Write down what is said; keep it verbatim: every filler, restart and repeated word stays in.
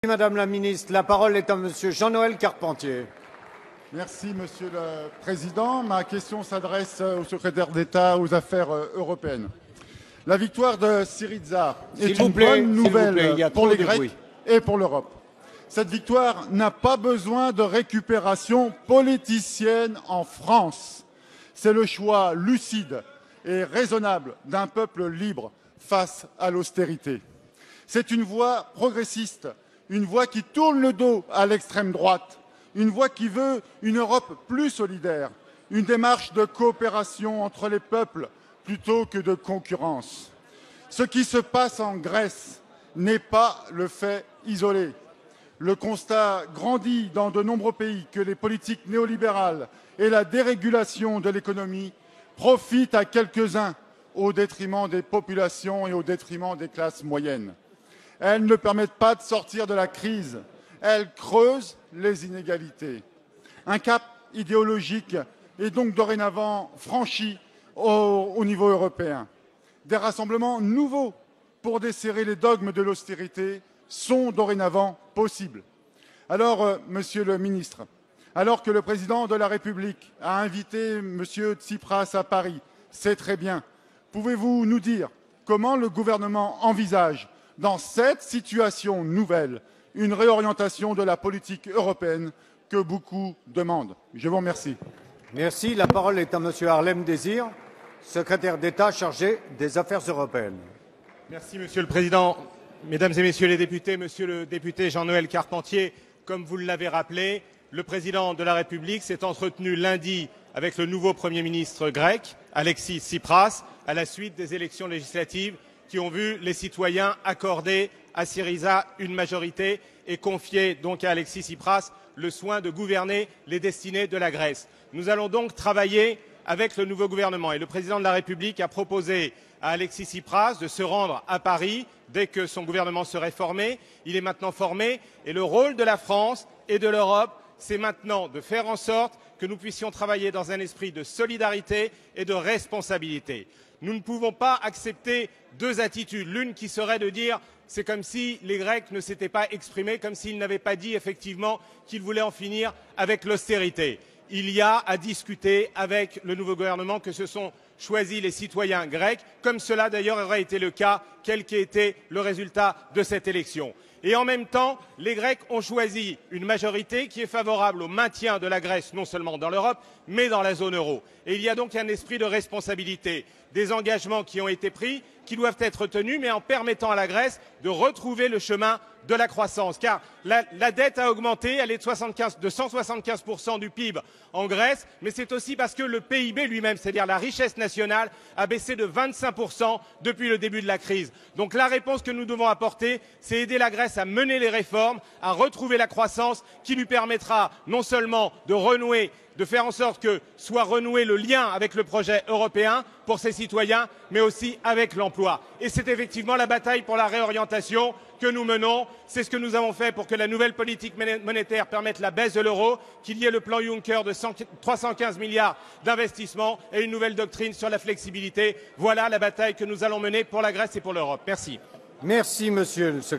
Madame la ministre, la parole est à Monsieur Jean-Noël Carpentier. Merci, Monsieur le Président. Ma question s'adresse au secrétaire d'État aux Affaires européennes. La victoire de Syriza est une plaît, bonne nouvelle pour les Grecs et pour l'Europe. Cette victoire n'a pas besoin de récupération politicienne en France. C'est le choix lucide et raisonnable d'un peuple libre face à l'austérité. C'est une voie progressiste, une voie qui tourne le dos à l'extrême droite, une voie qui veut une Europe plus solidaire, une démarche de coopération entre les peuples plutôt que de concurrence. Ce qui se passe en Grèce n'est pas le fait isolé. Le constat grandit dans de nombreux pays que les politiques néolibérales et la dérégulation de l'économie profitent à quelques-uns au détriment des populations et au détriment des classes moyennes. Elles ne permettent pas de sortir de la crise, elles creusent les inégalités. Un cap idéologique est donc dorénavant franchi au, au niveau européen. Des rassemblements nouveaux pour desserrer les dogmes de l'austérité sont dorénavant possibles. Alors, euh, Monsieur le Ministre, alors que le Président de la République a invité Monsieur Tsipras à Paris, c'est très bien. Pouvez-vous nous dire comment le gouvernement envisage, dans cette situation nouvelle, une réorientation de la politique européenne que beaucoup demandent? Je vous remercie. Merci. La parole est à Monsieur Harlem Désir, secrétaire d'État chargé des Affaires européennes. Merci, Monsieur le Président. Mesdames et Messieurs les députés, Monsieur le député Jean-Noël Carpentier, comme vous l'avez rappelé, le Président de la République s'est entretenu lundi avec le nouveau Premier ministre grec, Alexis Tsipras, à la suite des élections législatives qui ont vu les citoyens accorder à Syriza une majorité et confier donc à Alexis Tsipras le soin de gouverner les destinées de la Grèce. Nous allons donc travailler avec le nouveau gouvernement et le Président de la République a proposé à Alexis Tsipras de se rendre à Paris dès que son gouvernement serait formé. Il est maintenant formé et le rôle de la France et de l'Europe, c'est maintenant de faire en sorte que nous puissions travailler dans un esprit de solidarité et de responsabilité. Nous ne pouvons pas accepter deux attitudes. L'une qui serait de dire c'est comme si les Grecs ne s'étaient pas exprimés, comme s'ils n'avaient pas dit effectivement qu'ils voulaient en finir avec l'austérité. Il y a à discuter avec le nouveau gouvernement que se sont choisis les citoyens grecs, comme cela d'ailleurs aurait été le cas, quel qu'ait été le résultat de cette élection. Et en même temps, les Grecs ont choisi une majorité qui est favorable au maintien de la Grèce, non seulement dans l'Europe, mais dans la zone euro. Et il y a donc un esprit de responsabilité, des engagements qui ont été pris, qui doivent être tenus, mais en permettant à la Grèce de retrouver le chemin de la croissance. Car la, la dette a augmenté, elle est de, soixante-quinze, de cent soixante-quinze pour cent du P I B en Grèce, mais c'est aussi parce que le P I B lui-même, c'est-à-dire la richesse nationale, a baissé de vingt-cinq pour cent depuis le début de la crise. Donc la réponse que nous devons apporter, c'est aider la Grèce à mener les réformes, à retrouver la croissance qui lui permettra non seulement de renouer, de faire en sorte que soit renoué le lien avec le projet européen pour ses citoyens, mais aussi avec l'emploi. Et c'est effectivement la bataille pour la réorientation que nous menons. C'est ce que nous avons fait pour que la nouvelle politique monétaire permette la baisse de l'euro, qu'il y ait le plan Juncker de trois cent quinze milliards d'investissements et une nouvelle doctrine sur la flexibilité. Voilà la bataille que nous allons mener pour la Grèce et pour l'Europe. Merci. Merci, Monsieur le secrétaire.